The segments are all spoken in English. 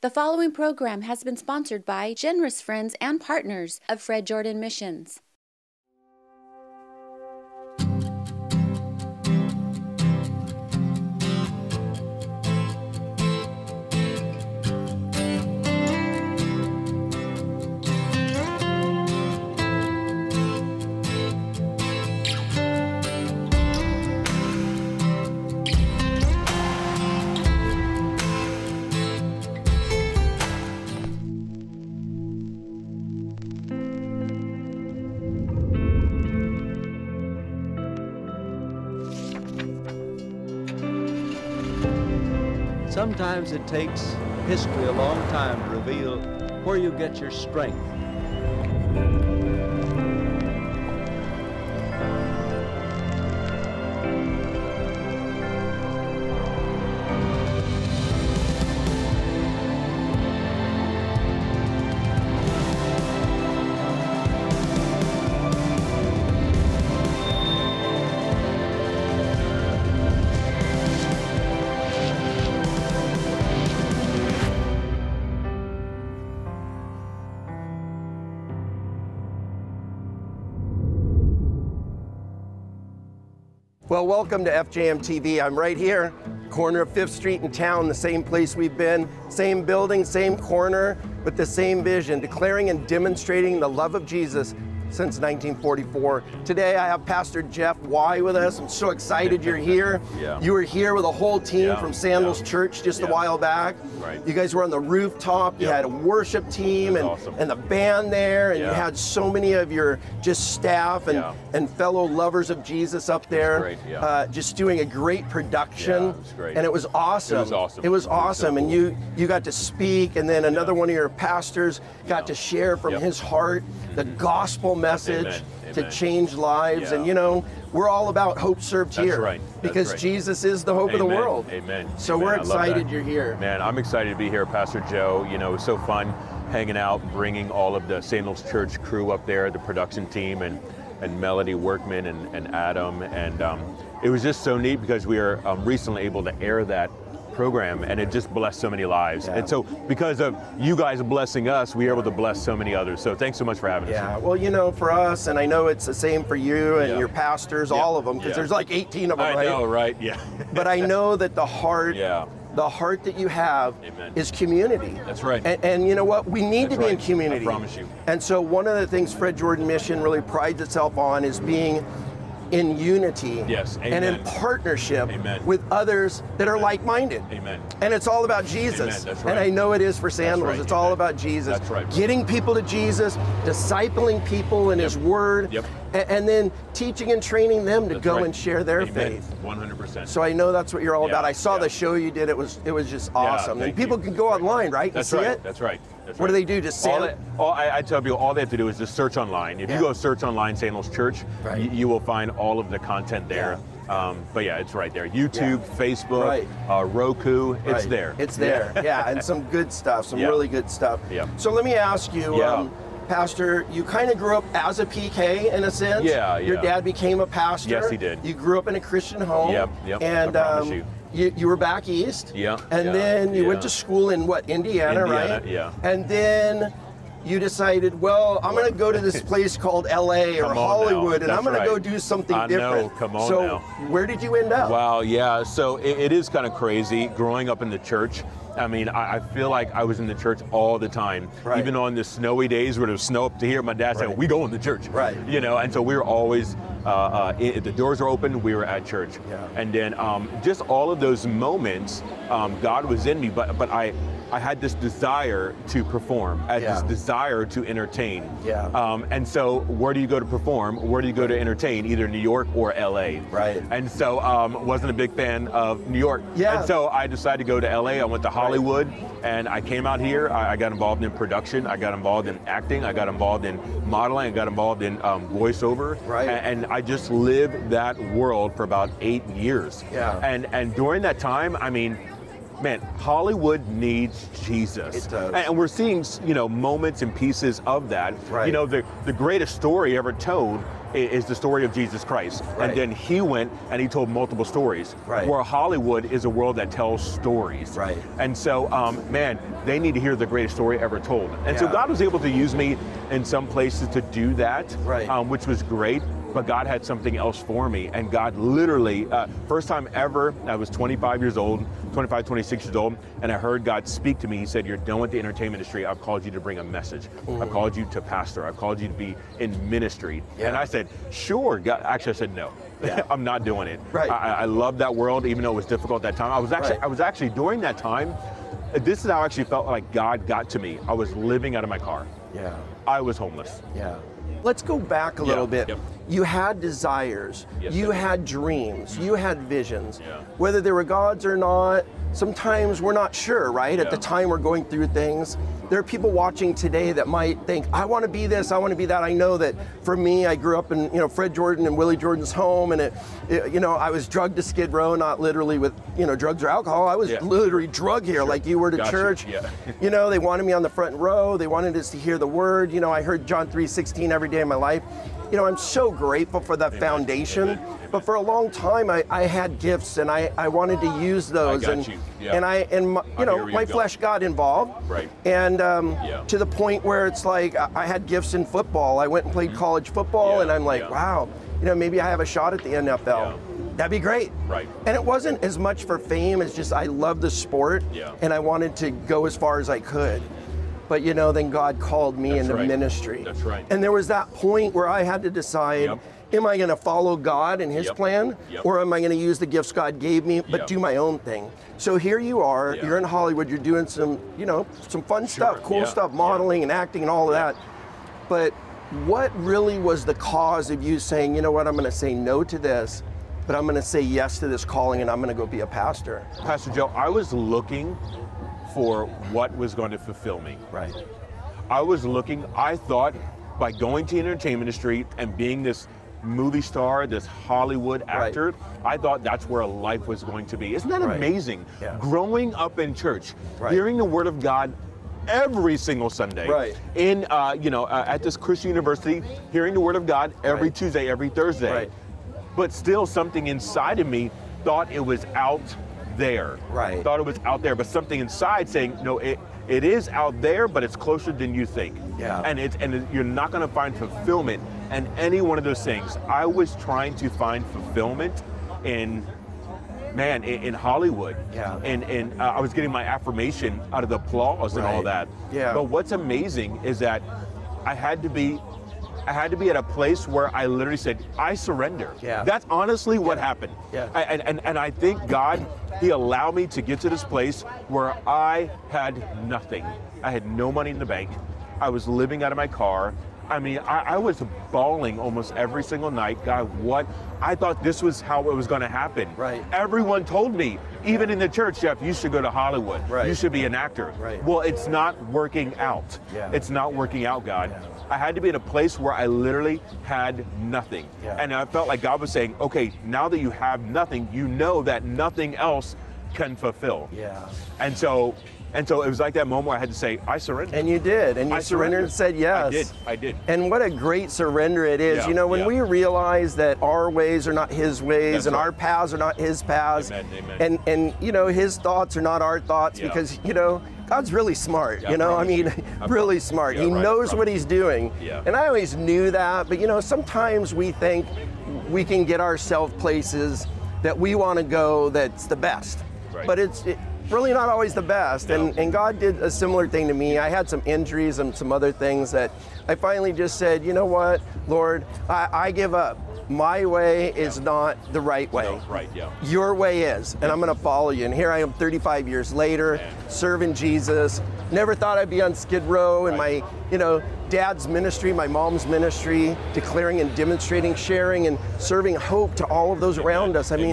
The following program has been sponsored by generous friends and partners of Fred Jordan Missions. Sometimes it takes history a long time to reveal where you get your strength. Well, welcome to FJM TV. I'm right here, corner of 5th Street in town, the same place we've been, same building, same corner, but the same vision, declaring and demonstrating the love of Jesus since 1944. Today I have Pastor Jeff Whye with us. I'm so excited you're here. Yeah. You were here with a whole team Yeah. from Sandals Church just a while back. Right. You guys were on the rooftop. You Yep. had a worship team and, awesome. and the band there, and you Yeah. had so many of your just staff and, Yeah. and fellow lovers of Jesus up there. great, yeah. Just doing a great production. Yeah, it was great. And it was awesome. It was awesome. It was It was so awesome. And cool. you got to speak, and then another one of your pastors got to share from Yep. his heart the gospel message Amen. to Amen. change lives. Yeah. And you know, we're all about hope served That's here. right. That's Because right. Jesus is the hope of the Amen. world. Amen. So Amen. we're I love excited that. you're here. Man, I'm excited to be here, Pastor Joe. You know, it was so fun hanging out, bringing all of the Sandals Church crew up there, the production team, and Melody Workman and Adam. And it was just so neat because we were recently able to air that program, and it just blessed so many lives. Yeah. And so because of you guys blessing us, we were able to bless so many others. So thanks so much for having us. Yeah, well, you know, for us, and I know it's the same for you and Yeah. your pastors, Yeah. all of them, because Yeah. there's like 18 of them, I right? know, right? Yeah. But I know that the heart, Yeah. the heart that you have Amen. is community. That's right. And you know what? We need That's to be in right. community. I promise you. And so one of the things Fred Jordan Mission really prides itself on is being in unity Yes, and in amen. partnership Amen. with others that are like-minded. Amen. And it's all about Jesus. Amen. That's right. And I know it is for Sandals. right. It's all Amen. about Jesus. That's right. Getting people to Jesus, discipling people in His Word, Yep. and then teaching and training them to That's go right. and share their Amen. faith. 100%. So I know that's what you're all Yeah, about. I saw yeah. the show you did. It was just awesome. thank And people you. can go online, right? That's and see right. it? That's right. That's What do right. they do? Just I tell people all they have to do is just search online. If Yeah. you go search online Sandals Church, Right. you will find all of the content there. But yeah, it's right there. YouTube, Facebook, Right. Roku, it's Right. there. It's there. Yeah, and some good stuff, some Yeah. really good stuff. Yeah. So let me ask you, Yeah. Pastor, you kind of grew up as a PK in a sense. Yeah, Your yeah. dad became a pastor. Yes, he did. You grew up in a Christian home. Yep, And I promise you. you were back east. Yeah, And yeah, then you went yeah. to school in what, Indiana, right? Yeah. And then you decided, well, I'm going to go to this place called LA or Come on now. Hollywood, and That's I'm going to go right. do something I know. different. Come on so now. where did you end up? Wow, yeah. So it is kind of crazy growing up in the church. I mean, I feel like I was in the church all the time. Right. Even on the snowy days where there was snow up to here, my dad said, Right. we go in the church. Right. You know, and so we were always, if the doors were open, we were at church. Yeah. And then just all of those moments, God was in me, but I had this desire to perform, I had Yeah. this desire to entertain. Yeah. And so where do you go to perform? Where do you go to entertain? Either New York or LA. Right. And so wasn't a big fan of New York. Yeah. And so I decided to go to LA. I went to Hollywood, and I came out here. I got involved in production. I got involved in acting. I got involved in modeling. I got involved in voiceover. Right. And I just lived that world for about 8 years. Yeah. And during that time, I mean, man, Hollywood needs Jesus. It does. And we're seeing, moments and pieces of that. Right. You know, the greatest story ever told is the story of Jesus Christ. Right. And then he went and he told multiple stories. Right. Where Hollywood is a world that tells stories. Right. And so, man, they need to hear the greatest story ever told. And so God was able to use me in some places to do that, right. Which was great. But God had something else for me. And God literally, first time ever, I was 25 years old, 25, 26 years old, and I heard God speak to me. He said, you're done with the entertainment industry. I've called you to bring a message. I've called you to pastor. I've called you to be in ministry. Yeah. And I said, sure. God, actually, I said, no, I'm not doing it. Right. I love that world, even though it was difficult at that time. I was actually during that time, this is how I actually felt like God got to me. I was living out of my car. Yeah. I was homeless. Yeah. Let's go back a little bit. Yep. You had desires, Yes, you I did. had dreams, you had visions. Yeah. Whether they were God's or not, sometimes we're not sure, right? At the time we're going through things. There are people watching today that might think, I want to be this, I want to be that. I know that for me, I grew up in Fred Jordan and Willie Jordan's home, and I was drugged to Skid Row, not literally with drugs or alcohol. I was literally drug here, like you were to church. Yeah. They wanted me on the front row. They wanted us to hear the word. I heard John 3:16 every day of my life. I'm so grateful for that foundation. Amen. But for a long time, I had gifts, and I wanted to use those. I got you. Yeah. And my flesh got involved. Right. And to the point where it's like I had gifts in football. I went and played college football, and I'm like, wow, maybe I have a shot at the NFL. Yeah. That'd be great. Right. And it wasn't as much for fame as just I love the sport, and I wanted to go as far as I could. But then God called me into ministry. That's right. And there was that point where I had to decide, am I going to follow God and his plan, or am I going to use the gifts God gave me, but do my own thing? So here you are, you're in Hollywood, you're doing some, some fun stuff, cool stuff, modeling and acting and all of that. But what really was the cause of you saying, I'm going to say no to this, but I'm going to say yes to this calling, and I'm going to go be a pastor? Pastor Joe, I was looking for what was going to fulfill me. Right. I thought by going to the entertainment industry and being this movie star, this Hollywood actor, I thought that's where life was going to be. Isn't that amazing? Yeah. Growing up in church, hearing the word of God every single Sunday, in at this Christian university, hearing the word of God every Tuesday, every Thursday, but still something inside of me thought it was out there. Thought it was out there, but something inside saying, no, it is out there, but it's closer than you think. And you're not going to find fulfillment in any one of those things. I was trying to find fulfillment in Hollywood. And I was getting my affirmation out of the applause and all that. But what's amazing is that I had to be at a place where I literally said, I surrender. That's honestly what happened. And I think God, he allowed me to get to this place where I had nothing. I had no money in the bank. I was living out of my car. I mean, I was bawling almost every single night. God, what? I thought this was how it was going to happen. Everyone told me, even in the church, Jeff, you should go to Hollywood. You should be an actor. Well, it's not working out. It's not working out, God. I had to be in a place where I literally had nothing. And I felt like God was saying, okay, now that you have nothing, you know that nothing else can fulfill. And so it was like that moment where I had to say, I surrender. And you did, and you surrendered and said yes. I did. And what a great surrender it is. When we realize that our ways are not his ways, and our paths are not his paths, Amen. and his thoughts are not our thoughts, because God's really smart, really smart. He knows what he's doing. And I always knew that, but sometimes we think we can get ourselves places that we want to go that's the best. But it's really not always the best. And God did a similar thing to me. I had some injuries and some other things that I finally just said, you know what, Lord, I give up. My way is not the right way. Your way is, and I'm going to follow you. And here I am 35 years later, serving Jesus. Never thought I'd be on Skid Row in my, dad's ministry, my mom's ministry, declaring and demonstrating, sharing and serving hope to all of those around us. I mean,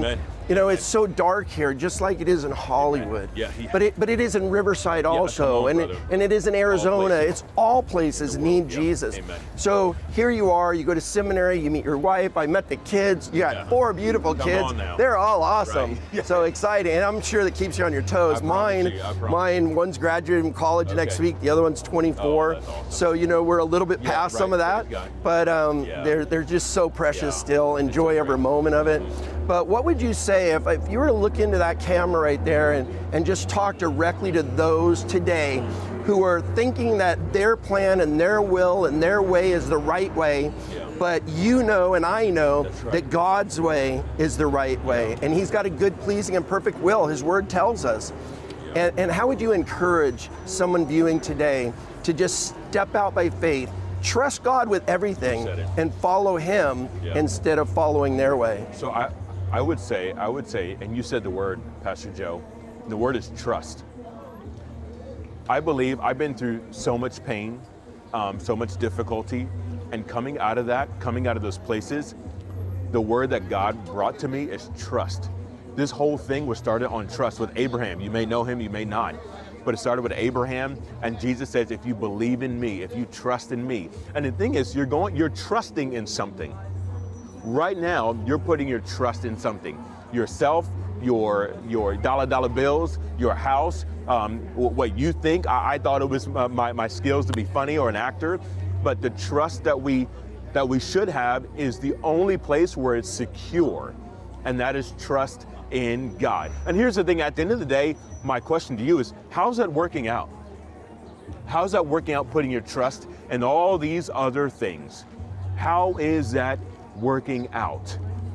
You know, it's so dark here, just like it is in Hollywood. Yeah. But it is in Riverside also, on, and it is in Arizona. It's all places need Jesus. Amen. So here you are, you go to seminary, you meet your wife, I met the kids, you got 4 beautiful kids. They're all awesome. Right. Yeah. So exciting, and I'm sure that keeps you on your toes. Mine, one's graduating from college next week, the other one's 24. That's awesome. So, you know, we're a little bit past some of that, but they're just so precious still. Enjoy every moment of it. But what would you say if you were to look into that camera right there and just talk directly to those today who are thinking that their plan and their will and their way is the right way, but you know and I know that God's way is the right way, and He's got a good, pleasing, and perfect will. His Word tells us. And how would you encourage someone viewing today to just step out by faith, trust God with everything, and follow Him instead of following their way? So I would say, and you said the word, Pastor Joe, the word is trust. I believe I've been through so much pain, so much difficulty, and coming out of those places, the word that God brought to me is trust. This whole thing was started on trust with Abraham. You may know him, you may not, but it started with Abraham, and Jesus says, if you believe in me, if you trust in me. And the thing is, you're trusting in something. Right now, you're putting your trust in something. Yourself, your dollar bills, your house, what you think. I thought it was my skills to be funny or an actor, but the trust that we should have is the only place where it's secure, and that is trust in God. And here's the thing, at the end of the day, my question to you is, how's that working out? How's that working out, putting your trust in all these other things? How is that working out?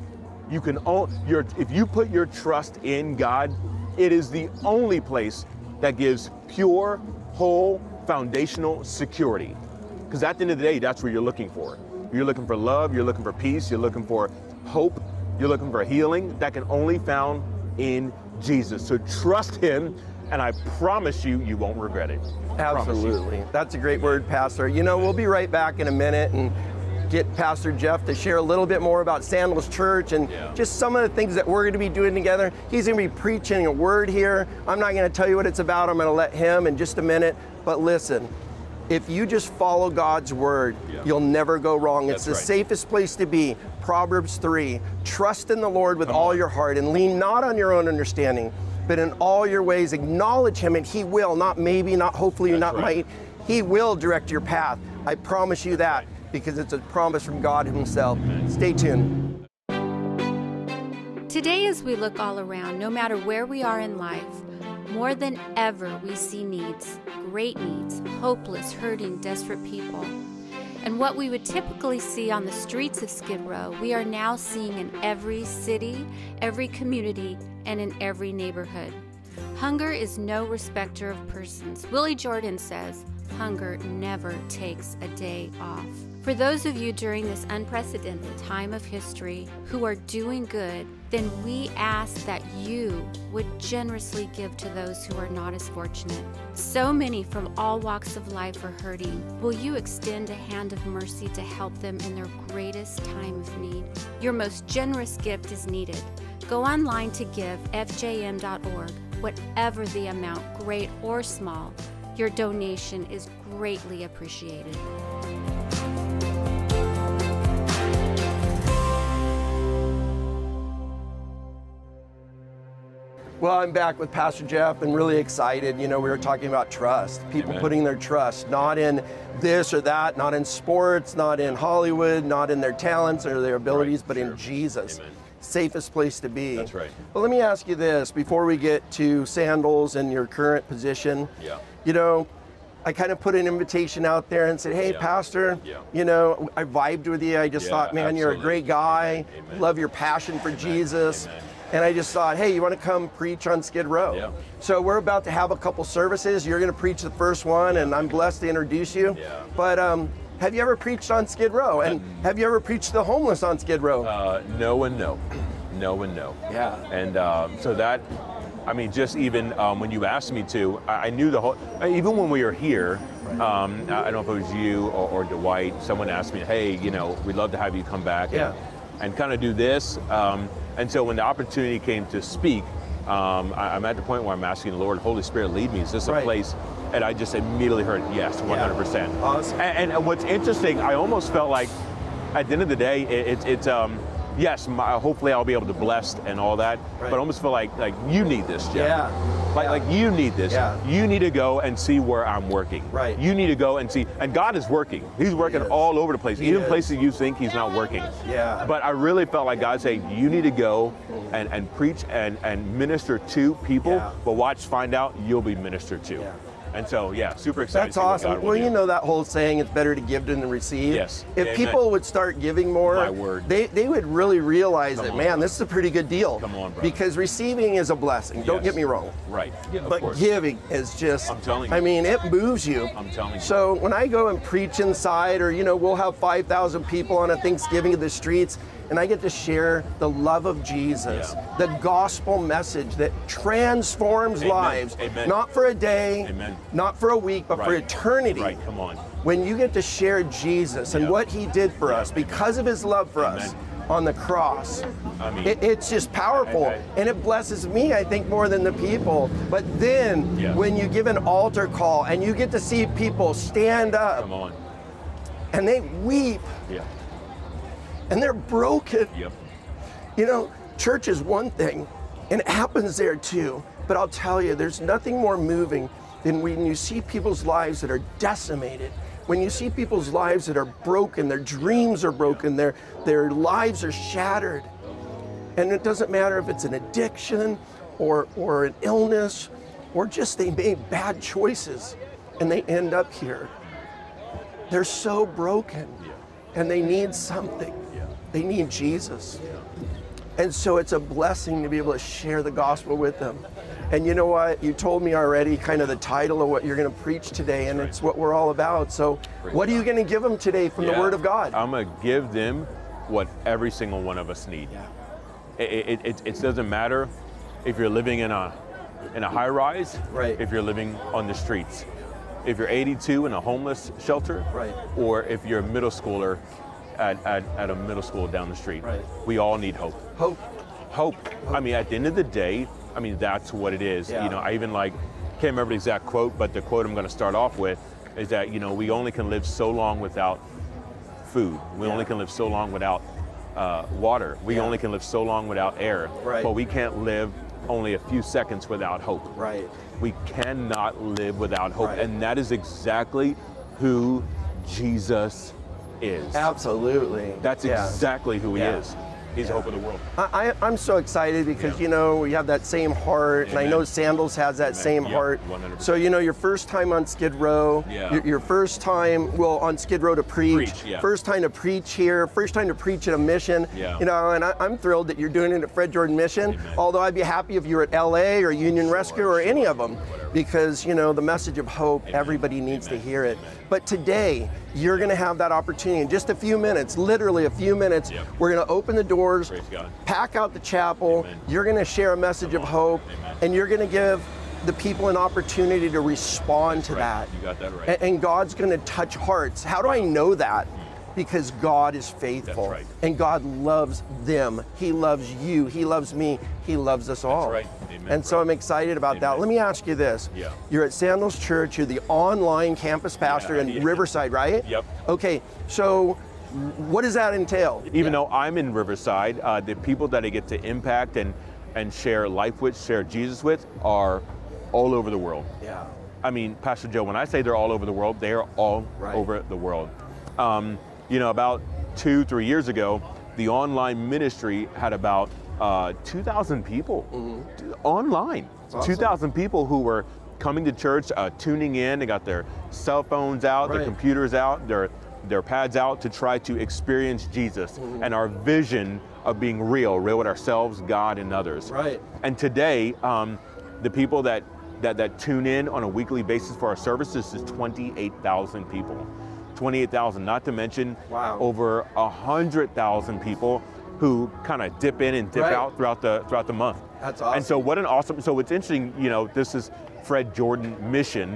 If you put your trust in God, it is the only place that gives pure, whole, foundational security. Because at the end of the day, that's what you're looking for. You're looking for love, you're looking for peace, you're looking for hope, you're looking for healing that can only be found in Jesus. So trust Him, and I promise you, you won't regret it. Absolutely. That's a great word, Pastor. You know, we'll be right back in a minute and get Pastor Jeff to share a little bit more about Sandals Church and just some of the things that we're going to be doing together. He's going to be preaching a word here. I'm not going to tell you what it's about. I'm going to let him in just a minute. But listen, if you just follow God's word, you'll never go wrong. It's the safest place to be. Proverbs 3, trust in the Lord with all your heart and lean not on your own understanding, but in all your ways acknowledge Him, and He will, not maybe, not hopefully, not might, He will direct your path. I promise you that, because it's a promise from God Himself. Stay tuned. Today, as we look all around, no matter where we are in life, more than ever we see needs, great needs, hopeless, hurting, desperate people. And what we would typically see on the streets of Skid Row, we are now seeing in every city, every community, and in every neighborhood. Hunger is no respecter of persons. Willie Jordan says, hunger never takes a day off. For those of you during this unprecedented time of history who are doing good, then we ask that you would generously give to those who are not as fortunate. So many from all walks of life are hurting. Will you extend a hand of mercy to help them in their greatest time of need? Your most generous gift is needed. Go online to give, fjm.org. Whatever the amount, great or small, your donation is greatly appreciated. Well, I'm back with Pastor Jeff and really excited. You know, we were talking about trust. People putting their trust not in this or that, not in sports, not in Hollywood, not in their talents or their abilities, but in Jesus. Amen. Safest place to be. That's right. Well, let me ask you this before we get to Sandals and your current position. You know, I kind of put an invitation out there and said, hey, Pastor, you know, I vibed with you. I just thought, man, you're a great guy. Amen. Love your passion for Jesus. Amen. And I just thought, hey, you want to come preach on Skid Row? So we're about to have a couple services. You're going to preach the first one, and I'm blessed to introduce you. But have you ever preached on Skid Row? And have you ever preached to the homeless on Skid Row? No and no. No and no. And so that, I mean, just even when you asked me to, I knew the whole, even when we were here, I don't know if it was you or Dwight, someone asked me, hey, you know, we'd love to have you come back. and kind of do this. And so when the opportunity came to speak, I'm at the point where I'm asking the Lord, Holy Spirit, lead me. Is this a place? And I just immediately heard yes, 100%. Yeah. Awesome. And what's interesting, I almost felt like at the end of the day, it's yes, hopefully I'll be able to bless and all that, but I almost feel like you need this, Jeff. Yeah. Like you need this. Yeah. You need to go and see where I'm working. Right. You need to go and see, and God is working. He's working all over the place, even places you think He's not working. Yeah. But I really felt like God said, you need to go and preach and minister to people, but watch, find out, you'll be ministered to. Yeah. And so, yeah, super excited. That's awesome. Well, you know that whole saying, it's better to give than to receive. Yes. If people would start giving more, My word. They would really realize that, man, this is a pretty good deal. Come on, bro. Because receiving is a blessing. Don't get me wrong. Right. Yeah, of but course. giving is just, I'm telling you. I mean, it moves you. I'm telling you. So when I go and preach inside, or, we'll have 5,000 people on a Thanksgiving in the streets, and I get to share the love of Jesus, the gospel message that transforms lives, not for a day, not for a week, but for eternity. Right, come on. When you get to share Jesus and what He did for us because of His love for us on the cross, I mean, it's just powerful. And it blesses me, I think, more than the people. But then when you give an altar call and you get to see people stand up, come on, and they weep, and they're broken. Church is one thing, and it happens there too. But I'll tell you, there's nothing more moving than when you see people's lives that are decimated, when you see people's lives that are broken, their dreams are broken, their lives are shattered. And it doesn't matter if it's an addiction or an illness, or just they made bad choices and they end up here. They're so broken and they need something. They need Jesus. And so it's a blessing to be able to share the gospel with them. And you know what? You told me already kind of the title of what you're going to preach today, and it's what we're all about. So what are you going to give them today from the Word of God? I'm going to give them what every single one of us need. It doesn't matter if you're living in a high rise, if you're living on the streets, if you're 82 in a homeless shelter, or if you're a middle schooler at a middle school down the street. We all need hope. Hope. I mean, at the end of the day, I mean, that's what it is. I even can't remember the exact quote, but the quote I'm going to start off with is that, we only can live so long without food. We only can live so long without water. We only can live so long without air. But we can't live only a few seconds without hope. We cannot live without hope. And that is exactly who Jesus is. Absolutely. That's exactly who He is. He's the hope of the world. I'm so excited because, we have that same heart, and I know Sandals has that same heart. 100%. So, your first time on Skid Row, your first time, on Skid Row to preach, first time to preach here, first time to preach at a mission, and I'm thrilled that you're doing it at Fred Jordan Mission, although I'd be happy if you were at LA or Union Rescue or any of them, because, the message of hope, everybody needs to hear it. But today, you're going to have that opportunity in just a few minutes, literally a few minutes. We're going to open the doors, pack out the chapel. You're going to share a message of hope, and you're going to give the people an opportunity to respond to that. You got that right. And God's going to touch hearts. How do I know that? Because God is faithful, and God loves them. He loves you. He loves me. He loves us all. That's right. Amen, and so I'm excited about that. Let me ask you this. You're at Sandals Church. You're the online campus pastor in Riverside, right? Yep. Okay, so what does that entail? Even though I'm in Riverside, the people that I get to impact and share life with, share Jesus with, are all over the world. I mean, Pastor Joe, when I say they're all over the world, they are all over the world. About 2-3 years ago, the online ministry had about 2,000 people online. Awesome. 2,000 people who were coming to church, tuning in. They got their cell phones out, their computers out, their pads out to try to experience Jesus and our vision of being real with ourselves, God, and others. And today, the people that tune in on a weekly basis for our services is 28,000 people. 28,000, not to mention over 100,000 people who kind of dip in and dip out throughout the month. That's awesome. And so what an awesome, so it's interesting, this is Fred Jordan Mission,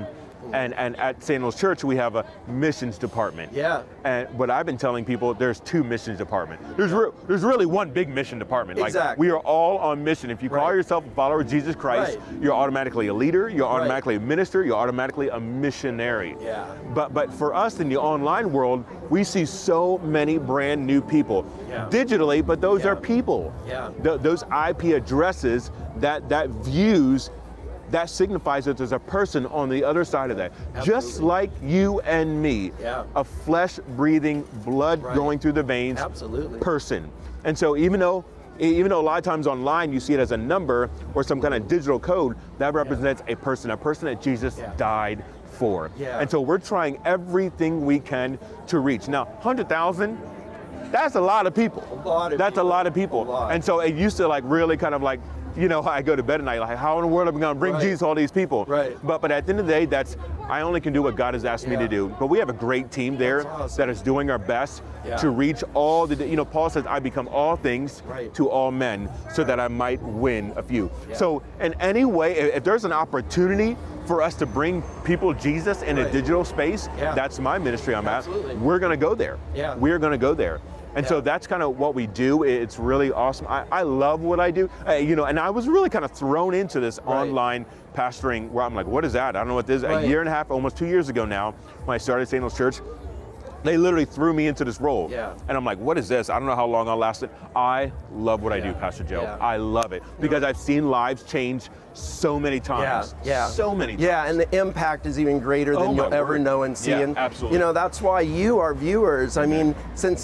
And at Sandals Church, we have a missions department. Yeah. And what I've been telling people, there's 2 missions departments. There's really one big mission department. Exactly. Like, we are all on mission. If you call yourself a follower of Jesus Christ, you're automatically a leader, you're automatically a minister, you're automatically a missionary. Yeah. But for us in the online world, we see so many brand new people digitally, but those are people. Yeah. Those IP addresses, that views, that signifies that there's a person on the other side of that. Absolutely. Just like you and me, a flesh-breathing, blood going through the veins person. And so even though a lot of times online you see it as a number or some kind of digital code, that represents a person that Jesus died for. And so we're trying everything we can to reach. Now, 100,000, that's a lot of people. That's a lot of people. And so it used to like really kind of like, you know, I go to bed at night, like, how in the world am I going to bring Jesus to all these people? But at the end of the day, I only can do what God has asked me to do. But we have a great team there that is doing our best to reach all the, you know, Paul says, I become all things to all men so that I might win a few. So in any way, if there's an opportunity for us to bring people Jesus in a digital space, that's my ministry I'm at. We're going to go there. We're going to go there. And so that's kind of what we do. It's really awesome. I love what I do. You know, and I was really kind of thrown into this online pastoring where I'm like, what is that? I don't know what this is. A year and a half, almost 2 years ago now, when I started Sandals Church, they literally threw me into this role. And I'm like, what is this? I don't know how long I'll last it. I love what I do, Pastor Joe. I love it because I've seen lives change so many times. So many times. And the impact is even greater than you'll ever know and see. And, absolutely. you know, that's why you are viewers. I mean, since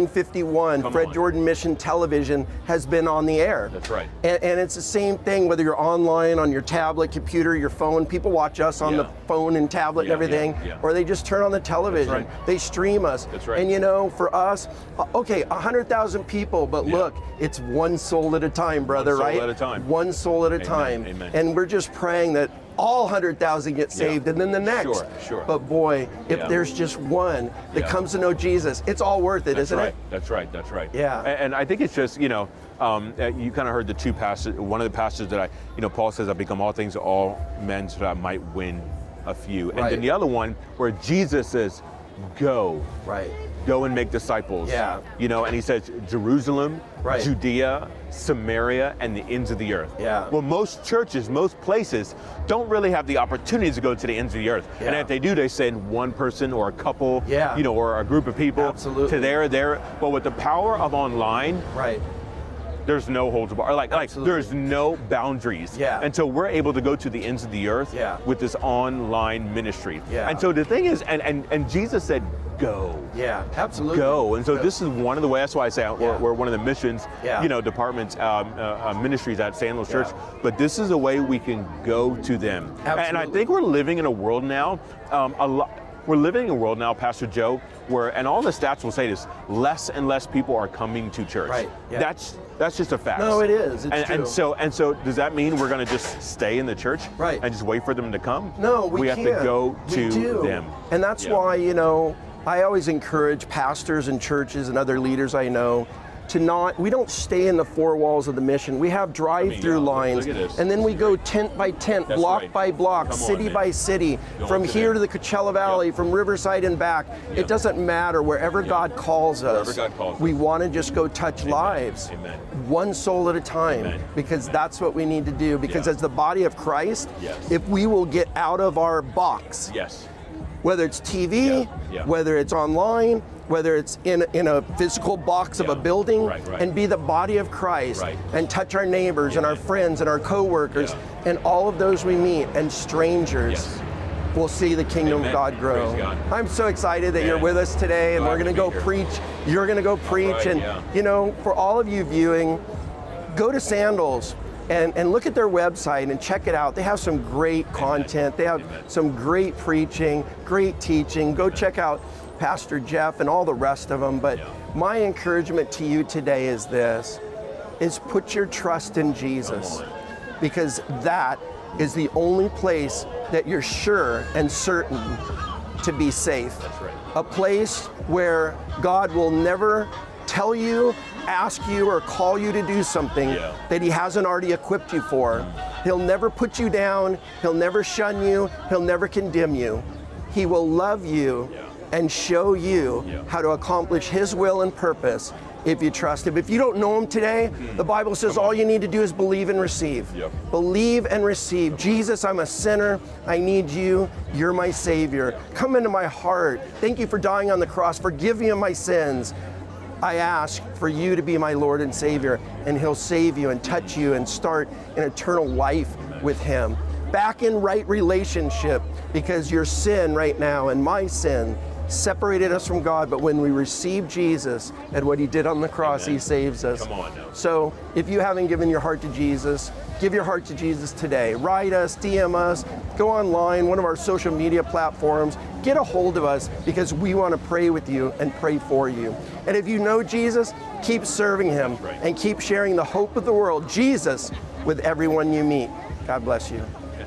1951, Fred Jordan Mission Television has been on the air. That's right. And it's the same thing, whether you're online, on your tablet, computer, your phone. People watch us on the phone and tablet and everything, or they just turn on the television. They stream us. And you know, for us, okay, 100,000 people, but look, it's one soul at a time, brother, right? One soul at a time. One soul at a time. Amen. And we're just praying that all 100,000 get saved and then the next. But boy, if there's just one that comes to know Jesus, it's all worth it, isn't it? That's right. That's right. Yeah. And I think it's just, you know, you kind of heard the 2 passages. One of the passages that Paul says, I become all things to all men so that I might win a few. And then the other one where Jesus says, go. Go and make disciples. You know, and he says Jerusalem, Judea, Samaria, and the ends of the earth. Well, most churches, most places don't really have the opportunity to go to the ends of the earth. And if they do, they send one person or a couple, you know, or a group of people to there. But with the power of online, there's no holds bar. Like there's no boundaries. And so we're able to go to the ends of the earth with this online ministry. And so the thing is, and Jesus said, go. Go. And so this is one of the ways, that's why I say we're one of the missions, you know, departments, ministries at Sandals Church, but this is a way we can go to them. And I think we're living in a world now, we're living in a world now, Pastor Joe, where, and all the stats will say this, less and less people are coming to church. That's just a fact. No, it is. It's true. And so does that mean we're going to just stay in the church and just wait for them to come? No, we have to go to them. And that's why, you know, I always encourage pastors and churches and other leaders I know to we don't stay in the 4 walls of the mission. We have drive-through lines, and then we go tent by tent, block by block, city by city, from here to the Coachella Valley, from Riverside and back. It doesn't matter, wherever God calls us, we want to just go touch lives, one soul at a time, because that's what we need to do. Because as the body of Christ, if we will get out of our box, whether it's TV, whether it's online, whether it's in a physical box of a building, and be the body of Christ, and touch our neighbors and our friends and our co-workers and all of those we meet, and strangers will see the kingdom of God grow. I'm so excited that you're with us today, and we're going to go preach. You're going to go preach, and you know, for all of you viewing, go to Sandals and look at their website and check it out. They have some great content. They have some great preaching, great teaching. Go check out Pastor Jeff and all the rest of them. But my encouragement to you today is this, is put your trust in Jesus, because that is the only place that you're sure and certain to be safe. A place where God will never tell you, ask you, or call you to do something that he hasn't already equipped you for. He'll never put you down. He'll never shun you. He'll never condemn you. He will love you and show you how to accomplish His will and purpose if you trust Him. If you don't know Him today, the Bible says all you need to do is believe and receive. Believe and receive. Jesus, I'm a sinner. I need you. You're my Savior. Come into my heart. Thank you for dying on the cross. Forgive me of my sins. I ask for you to be my Lord and Savior, and He'll save you and touch you and start an eternal life with Him. Back in right relationship, because your sin right now and my sin separated us from God, but when we receive Jesus and what He did on the cross, He saves us. Come on now. So if you haven't given your heart to Jesus, give your heart to Jesus today. Write us, DM us, go online, one of our social media platforms, get a hold of us, because we want to pray with you and pray for you. And if you know Jesus, keep serving Him and keep sharing the hope of the world, Jesus, with everyone you meet. God bless you.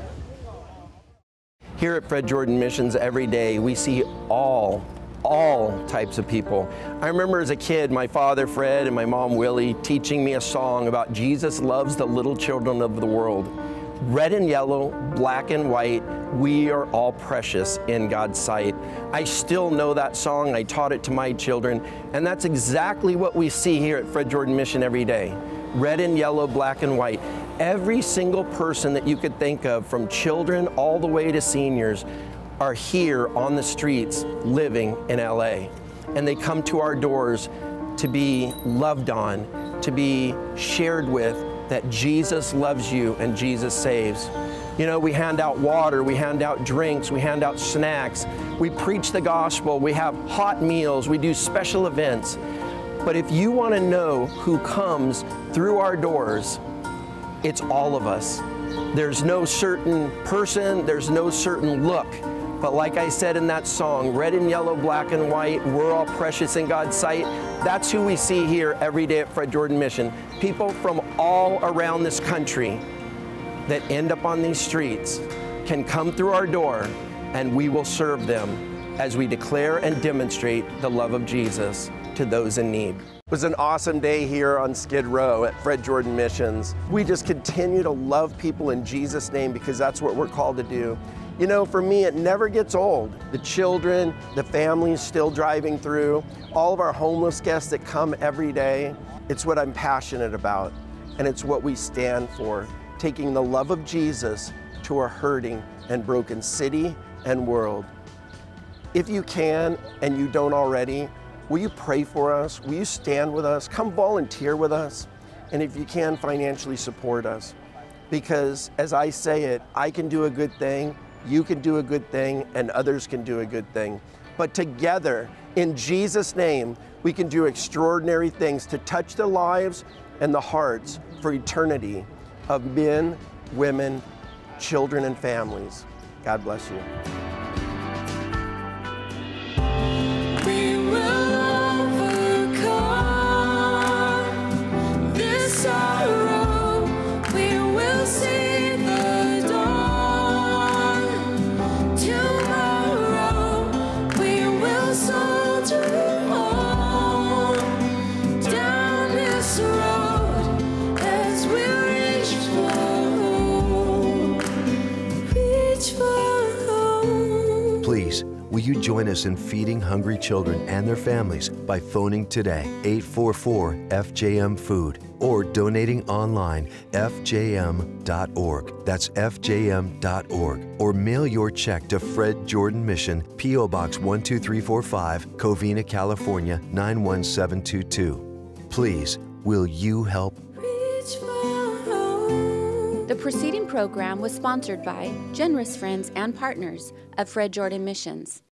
Here at Fred Jordan Missions every day, we see all types of people. I remember as a kid, my father Fred and my mom Willie teaching me a song about Jesus loves the little children of the world. Red and yellow, black and white, we are all precious in God's sight. I still know that song. I taught it to my children, and that's exactly what we see here at Fred Jordan Mission every day. Red and yellow, black and white. Every single person that you could think of, from children all the way to seniors, are here on the streets living in LA. And they come to our doors to be loved on, to be shared with, that Jesus loves you and Jesus saves. You know, we hand out water, we hand out drinks, we hand out snacks, we preach the gospel, we have hot meals, we do special events. But if you want to know who comes through our doors, it's all of us. There's no certain person, there's no certain look. But like I said in that song, red and yellow, black and white, we're all precious in God's sight. That's who we see here every day at Fred Jordan Mission. People from all around this country that end up on these streets can come through our door, and we will serve them as we declare and demonstrate the love of Jesus to those in need. It was an awesome day here on Skid Row at Fred Jordan Missions. We just continue to love people in Jesus' name, because that's what we're called to do. You know, for me, it never gets old. The children, the families still driving through, all of our homeless guests that come every day. It's what I'm passionate about, and it's what we stand for, taking the love of Jesus to a hurting and broken city and world. If you can, and you don't already, will you pray for us? Will you stand with us? Come volunteer with us. And if you can, financially support us. Because as I say it, I can do a good thing, you can do a good thing, and others can do a good thing. But together, in Jesus' name, we can do extraordinary things to touch the lives and the hearts for eternity of men, women, children, and families. God bless you. Please, will you join us in feeding hungry children and their families by phoning today 844-FJM-FOOD or donating online fjm.org. That's fjm.org. Or mail your check to Fred Jordan Mission, P.O. Box 12345, Covina, California 91722. Please, will you help? The preceding program was sponsored by generous friends and partners of Fred Jordan Missions.